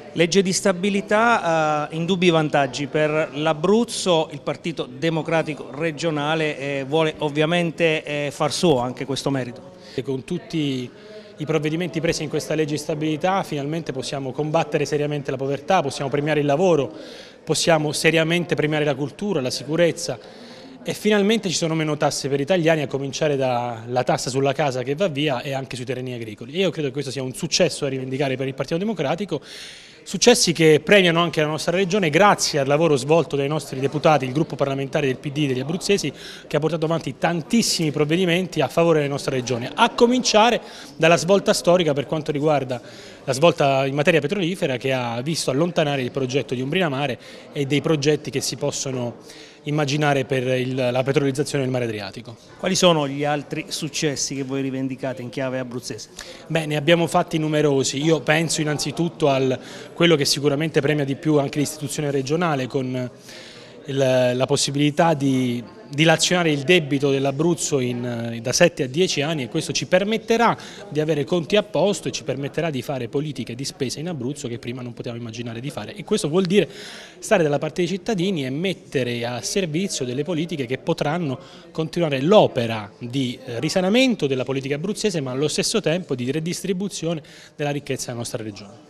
Legge di stabilità, indubbi vantaggi per l'Abruzzo. Il Partito Democratico regionale vuole ovviamente far suo anche questo merito. Con tutti i provvedimenti presi in questa legge di stabilità finalmente possiamo combattere seriamente la povertà, possiamo premiare il lavoro, possiamo seriamente premiare la cultura, la sicurezza e finalmente ci sono meno tasse per gli italiani, a cominciare dalla tassa sulla casa che va via e anche sui terreni agricoli. Io credo che questo sia un successo da rivendicare per il Partito Democratico, successi che premiano anche la nostra regione grazie al lavoro svolto dai nostri deputati, il gruppo parlamentare del PD degli abruzzesi, che ha portato avanti tantissimi provvedimenti a favore della nostra regione, a cominciare dalla svolta storica per quanto riguarda la svolta in materia petrolifera, che ha visto allontanare il progetto di Umbrina Mare e dei progetti che si possono immaginare per la petrolizzazione del mare Adriatico. Quali sono gli altri successi che voi rivendicate in chiave abruzzese? Beh, ne abbiamo fatti numerosi. Io penso innanzitutto a quello che sicuramente premia di più anche l'istituzione regionale, con la possibilità di dilazionare il debito dell'Abruzzo da 7 a 10 anni, e questo ci permetterà di avere conti a posto e ci permetterà di fare politiche di spesa in Abruzzo che prima non potevamo immaginare di fare, e questo vuol dire stare dalla parte dei cittadini e mettere a servizio delle politiche che potranno continuare l'opera di risanamento della politica abruzzese, ma allo stesso tempo di redistribuzione della ricchezza della nostra regione.